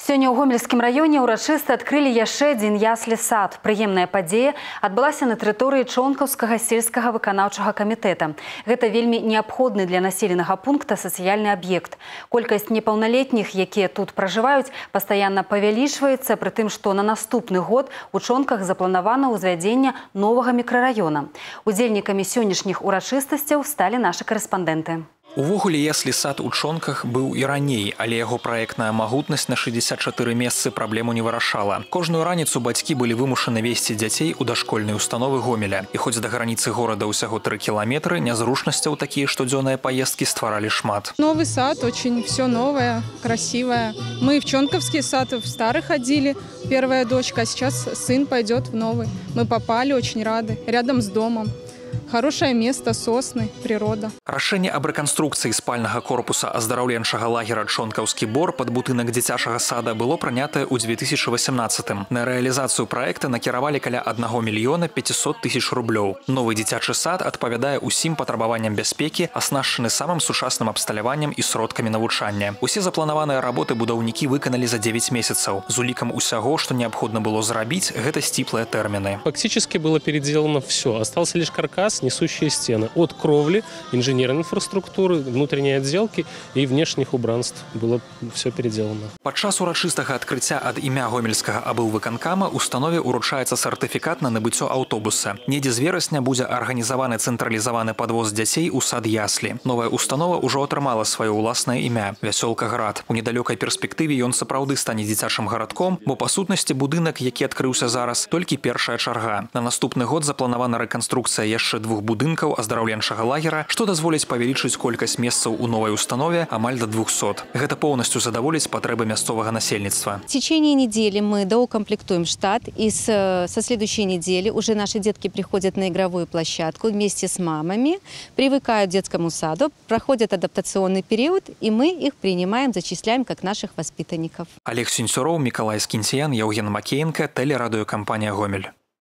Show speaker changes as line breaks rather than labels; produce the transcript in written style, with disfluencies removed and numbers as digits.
Сёння ў Гомельскім раёне ўрачыста адкрылі яшчэ адзін яслі-сад. Прыемная падзея адбылася на тэрыторыі Чонкаўскага сельскага выканаўчага камітэта. Гэта вельмі неабходны для населенага пункта сацыяльны аб'ект. Колькасць непаўналетніх, якія тут пражываюць, пастаянна павялічваецца, пры тым, што на наступны год у Чонках запланавана ўзвядзенне новага мікрараёна. Удзельнікамі сённяшніх урачыстасцяў сталі нашы карэспандэнты.
Увогуле яслі-сад у Чонках быў і раней, але яго праектная магутнасць на 64 месцы праблему не вырашала. Кожную раніцу бацькі былі вымушаны весці дзяцей у дашкольныя установы Гомеля. І хоць да граніцы горада ўсяго 3 кіламетры, нязручнасцяў такія штодзённыя поездки стваралі шмат.
Новый сад, очень все новое, красивое. Мы в Чонковский сад в старый ходили, первая дочка, а сейчас сын пойдет в новый. Мы попали, очень рады, рядом с домом. Хорошее место, сосны, природа.
Рашэнне аб рэканструкцыі спальнага корпуса аздараўленчага лагера Чонкаўскі бор пад будынак дзіцячага сада было прынятае ў 2018. На рэалізацыю праекта накіравалі каля 1 мільёна 500 тысяч рублёў. Новы дзіцячы сад адпавядае ўсім патрабаванням бяспекі, аснашчаны самым сучасным абсталяваннем і сродкамі навучання. Усе запланаваныя работы будаўнікі выканалі за 9 месяцаў. З улікам усяго, што неабходна было зрабіць, гэта сціплыя тэрміны.
Фактически было переделано все. Остался лишь каркас, несущие стены. От кровли, инженерной инфраструктуры, внутренней отделки и внешних убранств было все переделано.
Падчас урачыстага адкрыцця ад імя гомельскага аблвыканкама установе уручаецца сертыфікат на набыццё аўтобуса. Недзе з верасня будзе арганізаваны цэнтралізаваны падвоз дзяцей у сад яслі. Новая установа ўжо атрымала сваё ўласнае імя Вясёлка-град. У недалёкай перспектыве ён сапраўды стане дзіцячым гарадком, бо па сутнасці будынак, які адкрыўся зараз, толькі першая чарга. На наступны год запланавана рэканструкцыя яшчэ 2 будынкаў аздараўленчага лагера, што дазволіць павялічыць колькасць месцаў у новай установе амаль до 200. Гэта поўнасцю задаволіць патрэбы мясцовага насельніцтва.
В течение недели мы доукомплектуем штат, и со следующей недели уже наши детки приходят на игровую площадку вместе с мамами, привыкают к детскому саду, проходят адаптационный период, и мы их принимаем, зачисляем как наших воспитанников.
Олег Сюнцюроў, Миколай Скинсиян, Евген Макеенко, телерадиокомпания «Гомель».